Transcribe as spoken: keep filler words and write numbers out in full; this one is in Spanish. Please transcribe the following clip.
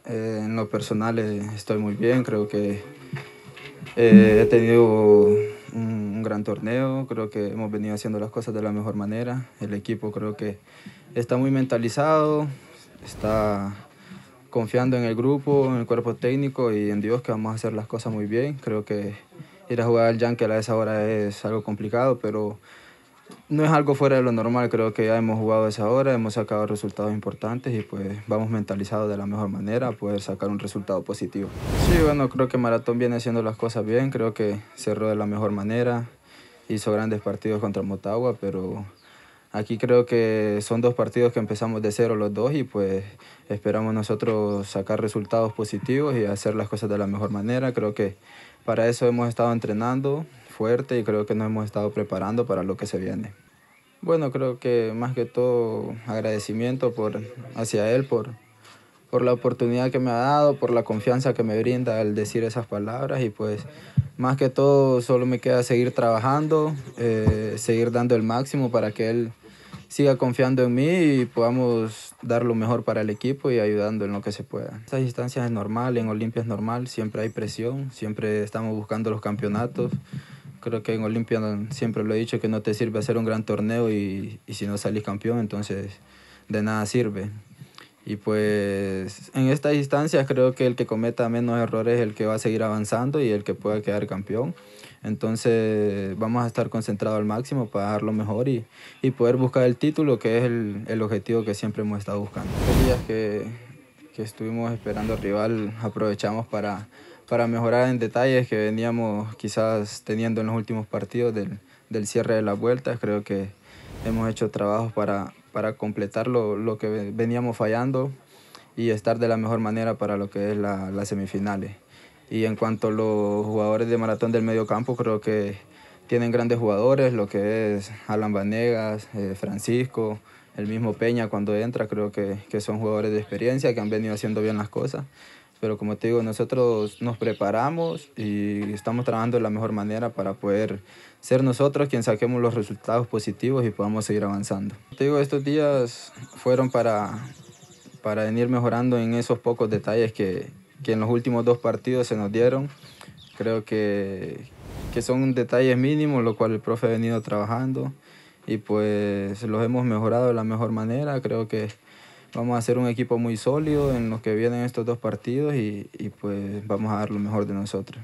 Eh, en lo personal eh, estoy muy bien, creo que eh, he tenido un, un gran torneo, creo que hemos venido haciendo las cosas de la mejor manera. El equipo creo que está muy mentalizado, está confiando en el grupo, en el cuerpo técnico y en Dios que vamos a hacer las cosas muy bien. Creo que ir a jugar al Yankee a esa hora es algo complicado, pero no es algo fuera de lo normal. Creo que ya hemos jugado a esa hora, hemos sacado resultados importantes y pues vamos mentalizados de la mejor manera a poder sacar un resultado positivo. Sí, bueno, creo que Maratón viene haciendo las cosas bien, creo que cerró de la mejor manera, hizo grandes partidos contra Motagua, pero aquí creo que son dos partidos que empezamos de cero los dos y pues esperamos nosotros sacar resultados positivos y hacer las cosas de la mejor manera. Creo que para eso hemos estado entrenando fuerte y creo que nos hemos estado preparando para lo que se viene. Bueno, creo que más que todo agradecimiento por, hacia él por, por la oportunidad que me ha dado, por la confianza que me brinda al decir esas palabras y pues más que todo solo me queda seguir trabajando, eh, seguir dando el máximo para que él siga confiando en mí y podamos dar lo mejor para el equipo y ayudando en lo que se pueda. Estas instancias es normal, en Olimpia es normal, siempre hay presión, siempre estamos buscando los campeonatos. Creo que en Olimpia siempre lo he dicho que no te sirve hacer un gran torneo y, y si no salís campeón, entonces de nada sirve. Y pues en estas instancias creo que el que cometa menos errores es el que va a seguir avanzando y el que pueda quedar campeón. Entonces vamos a estar concentrados al máximo para dar lo mejor y, y poder buscar el título, que es el, el objetivo que siempre hemos estado buscando. Los días que, que estuvimos esperando al rival aprovechamos para, para mejorar en detalles que veníamos quizás teniendo en los últimos partidos del, del cierre de las vueltas. Creo que hemos hecho trabajos para, para completar lo, lo que veníamos fallando y estar de la mejor manera para lo que es la, las semifinales. Y en cuanto a los jugadores de Maratón del medio campo, creo que tienen grandes jugadores, lo que es Alan Vanegas, eh, Francisco, el mismo Peña cuando entra, creo que, que son jugadores de experiencia que han venido haciendo bien las cosas. Pero como te digo, nosotros nos preparamos y estamos trabajando de la mejor manera para poder ser nosotros quien saquemos los resultados positivos y podamos seguir avanzando. Te digo, estos días fueron para, para venir mejorando en esos pocos detalles que, que en los últimos dos partidos se nos dieron. Creo que, que son detalles mínimos, lo cual el profe ha venido trabajando y pues los hemos mejorado de la mejor manera. Creo que vamos a ser un equipo muy sólido en los que vienen estos dos partidos y, y pues vamos a dar lo mejor de nosotros.